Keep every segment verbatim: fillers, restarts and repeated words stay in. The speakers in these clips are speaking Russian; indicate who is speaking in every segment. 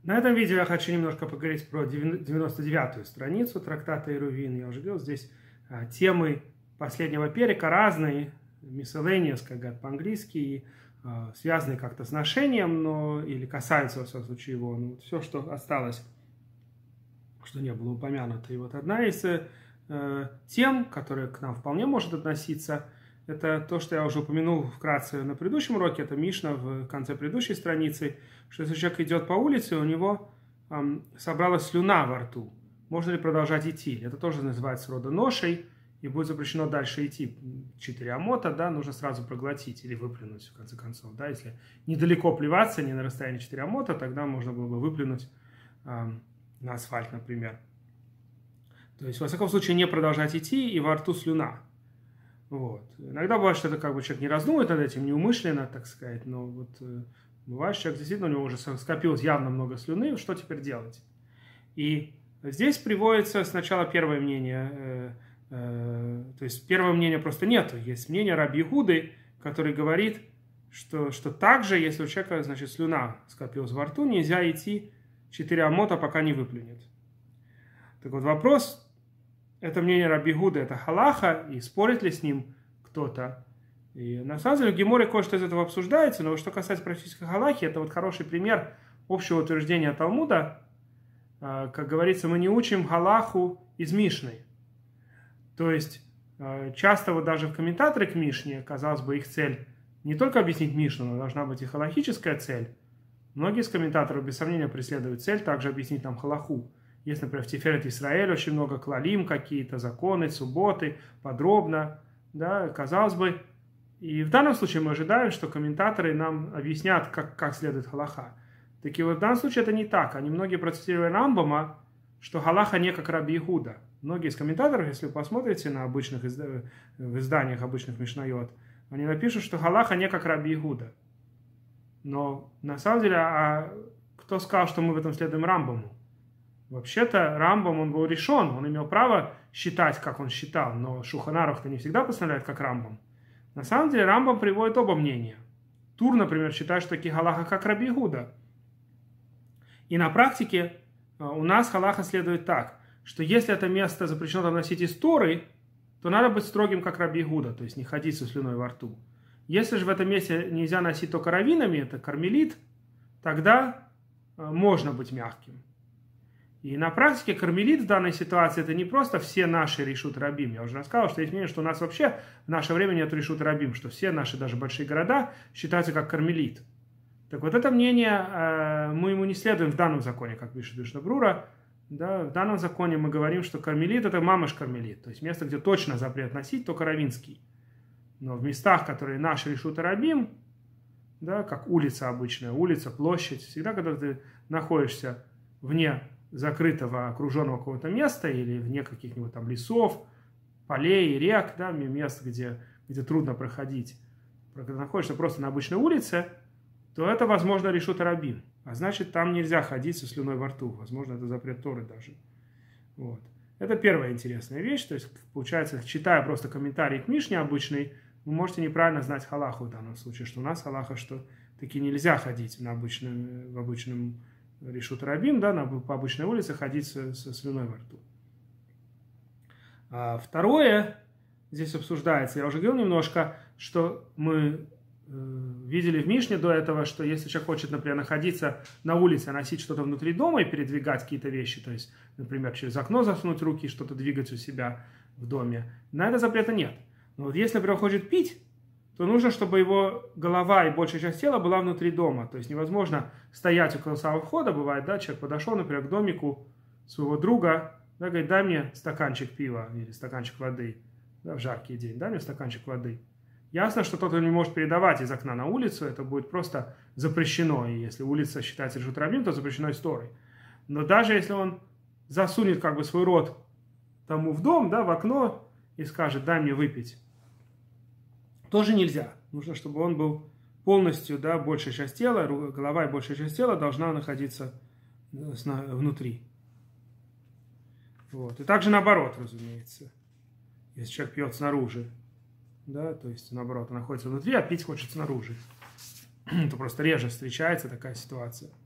Speaker 1: На этом видео я хочу немножко поговорить про девяносто девятую страницу трактата Эрувин. Я уже говорил, здесь а, темы последнего перека разные, miscellaneous, как говорят по-английски, и а, связанные как-то с ношением, но, или касаются, во всяком случае, его. Ну, все, что осталось, что не было упомянуто. И вот одна из э, тем, которая к нам вполне может относиться, это то, что я уже упомянул вкратце на предыдущем уроке, это Мишна в конце предыдущей страницы, что если человек идет по улице, у него эм, собралась слюна во рту. Можно ли продолжать идти? Это тоже называется рода ношей, и будет запрещено дальше идти. Четыре амота, да, нужно сразу проглотить или выплюнуть, в конце концов. Да? Если недалеко плеваться, не на расстоянии четыре амота, тогда можно было бы выплюнуть эм, на асфальт, например. То есть, во всяком случае, не продолжать идти, и во рту слюна. Вот. Иногда бывает, что это как бы человек не раздумывает над этим, неумышленно, так сказать, но вот э, бывает, что человек действительно, у него уже скопилось явно много слюны, что теперь делать? И здесь приводится сначала первое мнение, э, э, то есть первое мнение просто нету, есть мнение Раби Иуды, который говорит, что, что также, если у человека, значит, слюна скопилась во рту, нельзя идти четыре амота, пока не выплюнет. Так вот, вопрос... Это мнение Раби Иуды, это халаха, и спорит ли с ним кто-то. И на самом деле в Геморе кое-что из этого обсуждается, но что касается практической халахи, это вот хороший пример общего утверждения Талмуда. Как говорится, мы не учим халаху из Мишны. То есть часто вот даже в комментаторы к Мишне, казалось бы, их цель не только объяснить Мишну, но должна быть и халахическая цель. Многие из комментаторов без сомнения преследуют цель также объяснить нам халаху. Есть, например, в Тиферет Исраэль очень много клалим какие-то, законы, субботы, подробно, да, казалось бы. И в данном случае мы ожидаем, что комментаторы нам объяснят, как, как следует халаха. Так и вот в данном случае это не так. Они многие процитировали Рамбама, что халаха не как Раби Иуда. Многие из комментаторов, если вы посмотрите на обычных изда... в изданиях обычных мишнайот, они напишут, что халаха не как Раби Иуда. Но на самом деле, а кто сказал, что мы в этом следуем Рамбаму? Вообще-то Рамбам, он был решен, он имел право считать, как он считал, но Шулхан Арух-то не всегда постановляет, как Рамбам. На самом деле Рамбам приводит оба мнения. Тур, например, считает, что такие халаха, как Раби Иуда. И на практике у нас халаха следует так, что если это место запрещено там носить из Торы, то надо быть строгим, как Раби Иуда, то есть не ходить со слюной во рту. Если же в этом месте нельзя носить только раввинами, это кармелит, тогда можно быть мягким. И на практике кармелит в данной ситуации это не просто все наши решут рабим. Я уже рассказывал, что есть мнение, что у нас вообще в наше время нет решут рабим, что все наши даже большие города считаются как кармелит. Так вот это мнение мы ему не следуем в данном законе, как пишет Мишна Брура. Да, в данном законе мы говорим, что кармелит это мамаш кармелит, то есть место, где точно запрет носить, только равинский. Но в местах, которые наши решут рабим, да, как улица обычная, улица, площадь, всегда, когда ты находишься вне закрытого окруженного какого-то места или вне каких-нибудь там лесов, полей, рек, да, мест, где, где трудно проходить, когда находишься просто на обычной улице, то это, возможно, решут рабим. А значит, там нельзя ходить со слюной во рту. Возможно, это запрет Торы даже. Вот. Это первая интересная вещь. То есть, получается, читая просто комментарий к Мишне обычный, вы можете неправильно знать халаху в данном случае, что у нас халаха, что таки нельзя ходить на обычном, в обычном решут рабим, да, на, по обычной улице ходить со, со слюной во рту. А второе, здесь обсуждается, я уже говорил немножко, что мы э, видели в Мишне до этого, что если человек хочет, например, находиться на улице, носить что-то внутри дома и передвигать какие-то вещи, то есть, например, через окно засунуть руки, что-то двигать у себя в доме, на это запрета нет. Но вот если, например, хочет пить, то нужно, чтобы его голова и большая часть тела была внутри дома. То есть невозможно стоять около самого входа. Бывает, да, человек подошел, например, к домику своего друга, да, говорит, дай мне стаканчик пива или стаканчик воды, да, в жаркий день, дай мне стаканчик воды. Ясно, что тот, кто не может передавать из окна на улицу, это будет просто запрещено. И если улица считается решут рабим, то запрещено историей. Но даже если он засунет как бы свой рот тому в дом, да, в окно и скажет, дай мне выпить, тоже нельзя. Нужно, чтобы он был полностью, да, большая часть тела, голова и большая часть тела должна находиться внутри. Вот. И также наоборот, разумеется. Если человек пьет снаружи, да, то есть наоборот, он находится внутри, а пить хочет снаружи. Это просто реже встречается такая ситуация.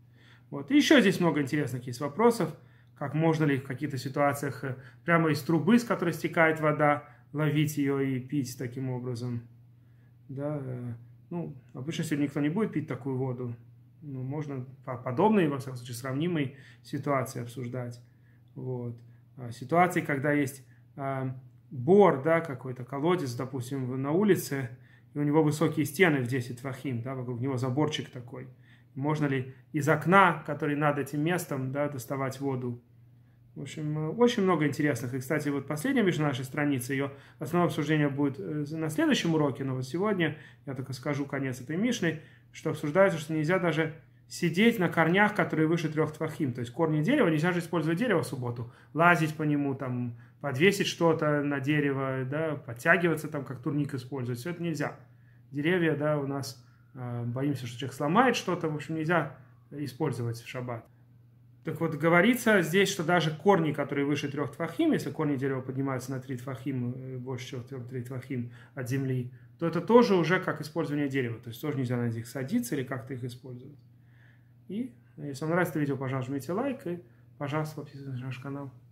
Speaker 1: Вот. И еще здесь много интересных есть вопросов, как можно ли в каких-то ситуациях прямо из трубы, с которой стекает вода, ловить ее и пить таким образом. Да, ну, обычно сегодня никто не будет пить такую воду. Ну, можно подобные, во всяком случае, сравнимые ситуации обсуждать. Вот. Ситуации, когда есть а, бор, да, какой-то колодец, допустим, на улице, и у него высокие стены в десять твахим, да, вокруг него заборчик такой. Можно ли из окна, который над этим местом, да, доставать воду? В общем, очень много интересных. И, кстати, вот последняя Мишна нашей страницы, ее основное обсуждение будет на следующем уроке, но вот сегодня я только скажу конец этой Мишны, что обсуждается, что нельзя даже сидеть на корнях, которые выше трех твахим. То есть корни дерева, нельзя же использовать дерево в субботу, лазить по нему, там, подвесить что-то на дерево, да, подтягиваться, там, как турник использовать. Все это нельзя. Деревья, да, у нас э, боимся, что человек сломает что-то, в общем, нельзя использовать в шаббат. Так вот, говорится здесь, что даже корни, которые выше трех твахим, если корни дерева поднимаются на три твахим, больше, чем три твахим от земли, то это тоже уже как использование дерева. То есть тоже нельзя на них садиться или как-то их использовать. И если вам нравится это видео, пожалуйста, жмите лайк и, пожалуйста, подписывайтесь на наш канал.